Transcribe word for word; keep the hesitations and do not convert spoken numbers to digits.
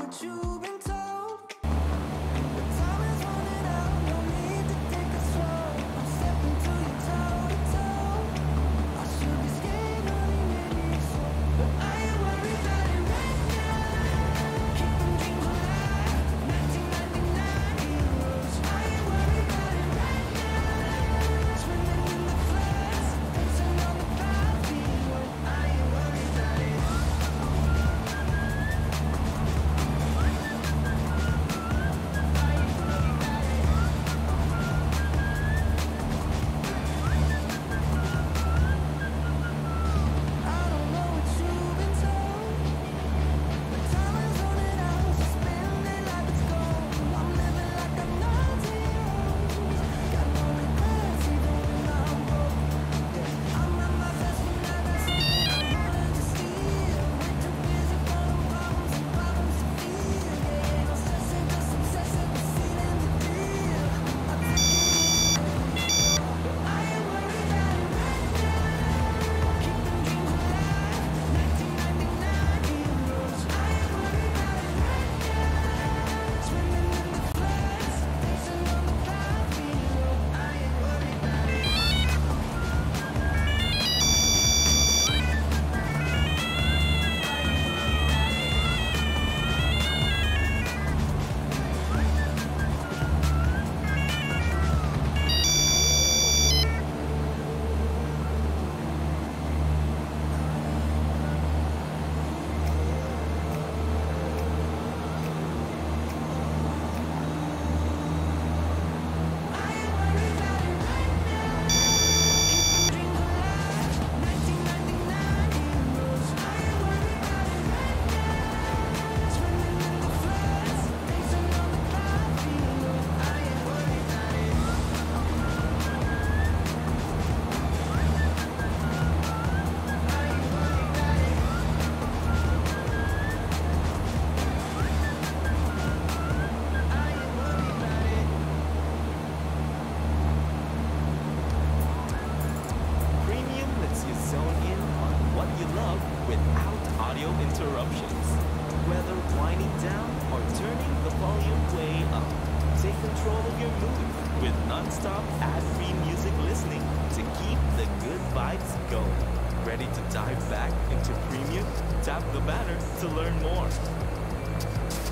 what you've been told. The time is running out, no need to take it slow. I'm stepping to you toe to toe. I should be scared, honey, maybe so, but I ain't worried about it right now. Keeping dreams alive, nineteen ninety-nine heroes. I ain't worried about it right now. Swimming in the floods, dancing on the battlefield. I ain't worried about it. I don't know what you've been told. The time is running out, so spend it like it's gold. I'm living like I'm nineteen. Got no regrets even when I'm broke. Yeah, I'm at my best when I got something I wanted to steal. Way too busy running problems and problems to feel. Yeah, ain't no stressing, just obsessing with sealing the deal. I take it easy, but I ain't worried about it right now. Keeping dreams alive, nineteen ninety-nine heroes. I ain't worried about it right now. Swimming in the floods, dancing on the battlefield. I ain't worried about it. I ain't worried about it right now. Keeping dreams alive, nineteen ninety-nine heroes. I ain't worried about it right now. Swimming in the floods, dancing on the battlefield. I ain't worried about it. I ain't worried about it. I ain't worried about it. Premium lets you zone in on what you love without audio interruptions. Whether winding down or turning the volume way up, take control of your mood with non-stop ad-free music listening to keep the good vibes going. Ready to dive back into Premium? Tap the banner to learn more.